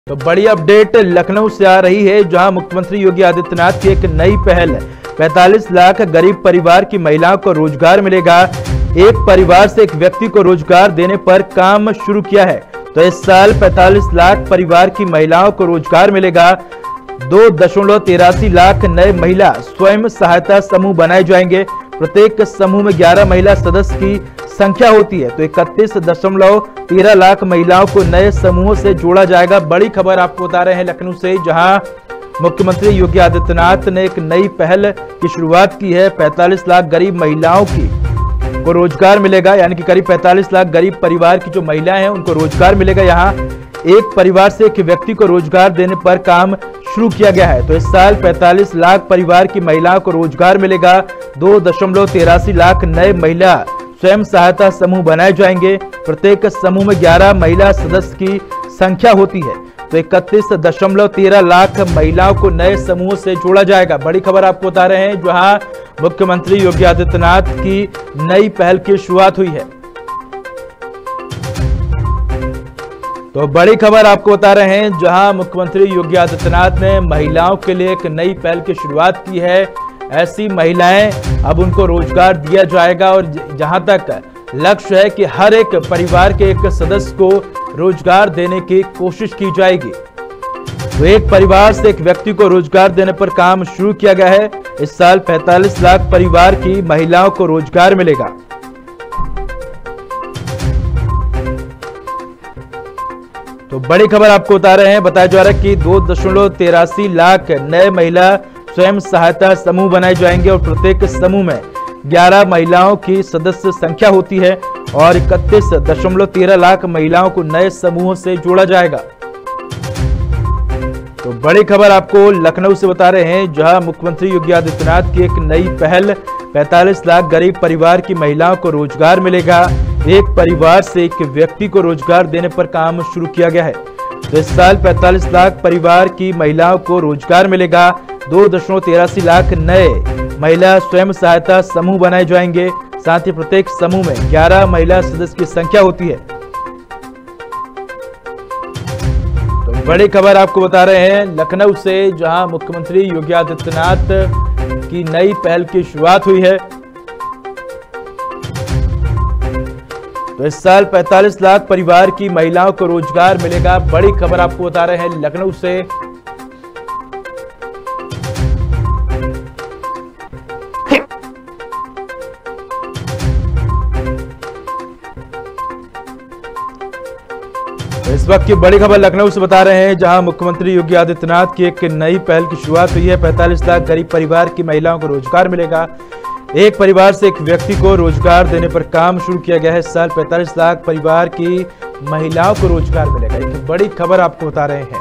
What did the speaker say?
तो बड़ी अपडेट लखनऊ से आ रही है, जहां मुख्यमंत्री योगी आदित्यनाथ की एक नई पहल 45 लाख गरीब परिवार की महिलाओं को रोजगार मिलेगा। एक परिवार से एक व्यक्ति को रोजगार देने पर काम शुरू किया है। तो इस साल 45 लाख परिवार की महिलाओं को रोजगार मिलेगा। 2.83 लाख नए महिला स्वयं सहायता समूह बनाए जाएंगे। प्रत्येक समूह में 11 महिला सदस्य की संख्या होती है। तो 31.13 लाख महिलाओं को नए समूहों से जोड़ा जाएगा। बड़ी खबर आपको बता रहे हैं लखनऊ से, जहां मुख्यमंत्री योगी आदित्यनाथ ने एक नई पहल की शुरुआत की है। 45 लाख गरीब महिलाओं को रोजगार मिलेगा, यानी कि करीब 45 लाख गरीब परिवार की जो महिलाएं हैं उनको रोजगार मिलेगा। यहाँ एक परिवार से एक व्यक्ति को रोजगार देने पर काम शुरू किया गया है। तो इस साल 45 लाख परिवार की महिलाओं को रोजगार मिलेगा। 2.83 लाख नए महिला स्वयं सहायता समूह बनाए जाएंगे। प्रत्येक समूह में 11 महिला सदस्य की संख्या होती है। तो 31.13 लाख महिलाओं को नए समूह से जोड़ा जाएगा। बड़ी खबर आपको बता रहे हैं, जहां मुख्यमंत्री योगी आदित्यनाथ की नई पहल की शुरुआत हुई है। तो बड़ी खबर आपको बता रहे हैं, जहां मुख्यमंत्री योगी आदित्यनाथ ने महिलाओं के लिए एक नई पहल की शुरुआत की है। ऐसी महिलाएं अब उनको रोजगार दिया जाएगा और जहां तक लक्ष्य है कि हर एक परिवार के एक सदस्य को रोजगार देने की कोशिश की जाएगी। तो एक परिवार से एक व्यक्ति को रोजगार देने पर काम शुरू किया गया है। इस साल 45 लाख परिवार की महिलाओं को रोजगार मिलेगा। तो बड़ी खबर आपको बता रहे हैं, बताया जा रहा है कि 2.83 लाख नए महिला स्वयं सहायता समूह बनाए जाएंगे और प्रत्येक समूह में 11 महिलाओं की सदस्य संख्या होती है और 31.13 लाख महिलाओं को नए समूहों से जोड़ा जाएगा। तो बड़ी खबर आपको लखनऊ से बता रहे हैं, जहां मुख्यमंत्री योगी आदित्यनाथ की एक नई पहल 45 लाख गरीब परिवार की महिलाओं को रोजगार मिलेगा। एक परिवार से एक व्यक्ति को रोजगार देने पर काम शुरू किया गया है। तो इस साल 45 लाख परिवार की महिलाओं को रोजगार मिलेगा। 2.83 लाख नए महिला स्वयं सहायता समूह बनाए जाएंगे। साथ ही प्रत्येक समूह में 11 महिला सदस्य की संख्या होती है। तो बड़ी खबर आपको बता रहे हैं लखनऊ से, जहां मुख्यमंत्री योगी आदित्यनाथ की नई पहल की शुरुआत हुई है। तो इस साल 45 लाख परिवार की महिलाओं को रोजगार मिलेगा। बड़ी खबर आपको बता रहे हैं लखनऊ से। इस वक्त की बड़ी खबर लखनऊ से बता रहे हैं, जहां मुख्यमंत्री योगी आदित्यनाथ की एक नई पहल की शुरुआत हुई है। 45 लाख गरीब परिवार की महिलाओं को रोजगार मिलेगा। एक परिवार से एक व्यक्ति को रोजगार देने पर काम शुरू किया गया है। इस साल 45 लाख परिवार की महिलाओं को रोजगार मिलेगा। एक बड़ी खबर आपको बता रहे हैं।